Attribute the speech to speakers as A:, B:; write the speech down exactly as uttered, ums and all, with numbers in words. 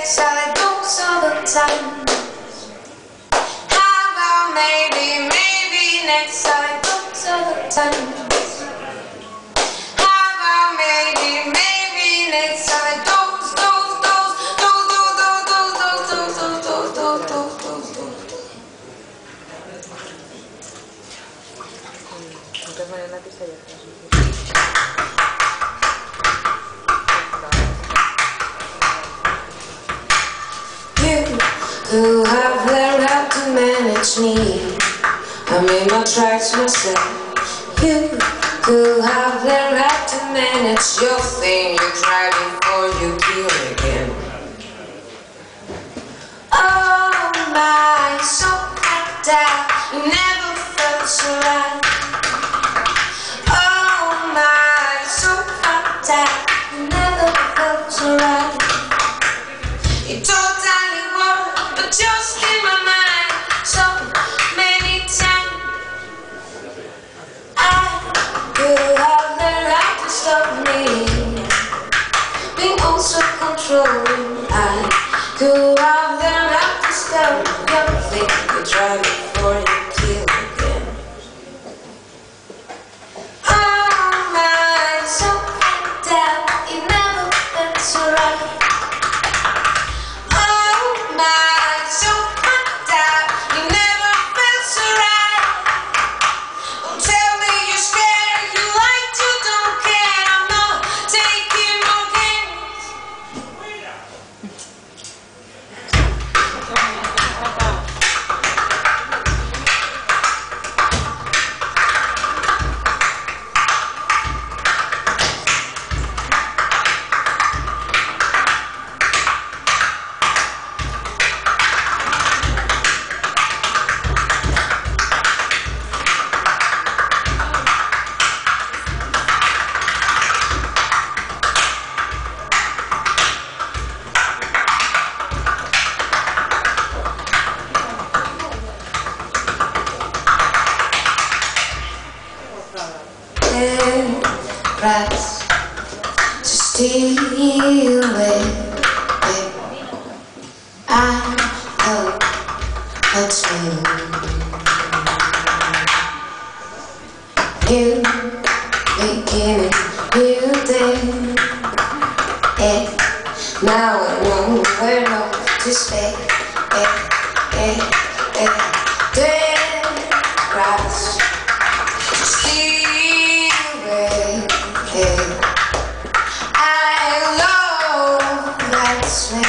A: next I don't all the time. How about maybe, maybe next I don't all the time. How about maybe, maybe next I don't, don't, don't, don't, don't, don't, don't, don't, don't, don't, don't, don't. Who have learned how to manage me. I made my tracks myself. You who have learned how to manage your thing. You try before you kill again. Oh my, so packed out, you never felt so right. Oh my, so packed out, you never felt so right. You totally were, but just in my mind so many times. I could have learned how to stop me being also controlling. I could have learned how to stop your thing. You try before you kill again. Oh my, so packed out, it never felt so right. Rats to steal with it. I hope that's me. New beginning, new day. Yeah. Now I know where not to stay. Yeah, yeah, yeah. Dead rats to steal. I love that smell.